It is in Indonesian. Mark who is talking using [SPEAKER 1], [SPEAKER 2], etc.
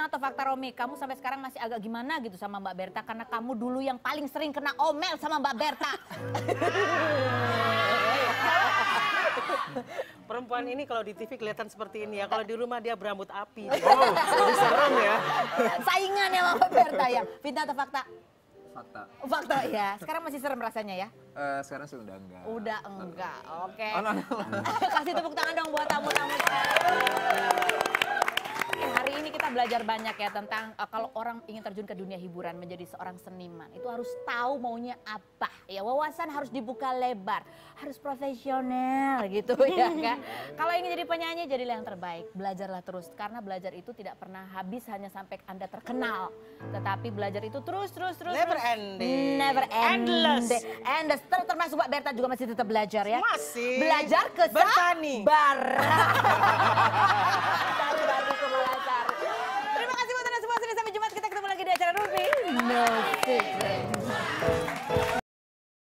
[SPEAKER 1] Fitnah atau fakta Romi? Kamu sampai sekarang masih agak gimana gitu sama Mbak Berta karena kamu dulu yang paling sering kena omel sama Mbak Berta.
[SPEAKER 2] Perempuan ini kalau di TV kelihatan seperti ini ya, kalau di rumah dia berambut api. Oh, lebih serem ya.
[SPEAKER 1] Saingan ya sama Mbak Berta ya. Fitnah atau fakta?
[SPEAKER 3] Fakta.
[SPEAKER 1] Fakta ya. Sekarang masih serem rasanya ya?
[SPEAKER 3] Sekarang sih udah enggak.
[SPEAKER 1] Udah enggak, oke.
[SPEAKER 3] Oh, no.
[SPEAKER 1] Kasih tepuk tangan dong buat tamu-tamu sekarang. Hari ini kita belajar banyak ya tentang kalau orang ingin terjun ke dunia hiburan menjadi seorang seniman itu harus tahu maunya apa ya, wawasan harus dibuka lebar, harus profesional gitu ya kan. Kalau ingin jadi penyanyi jadilah yang terbaik, belajarlah terus karena belajar itu tidak pernah habis hanya sampai Anda terkenal, tetapi belajar itu terus
[SPEAKER 2] Never ending.
[SPEAKER 1] never
[SPEAKER 2] Endless.
[SPEAKER 1] endless. Termasuk Mbak Berta juga masih tetap belajar ya,
[SPEAKER 2] Masih.
[SPEAKER 1] belajar ke
[SPEAKER 2] bertani.
[SPEAKER 1] Sabar.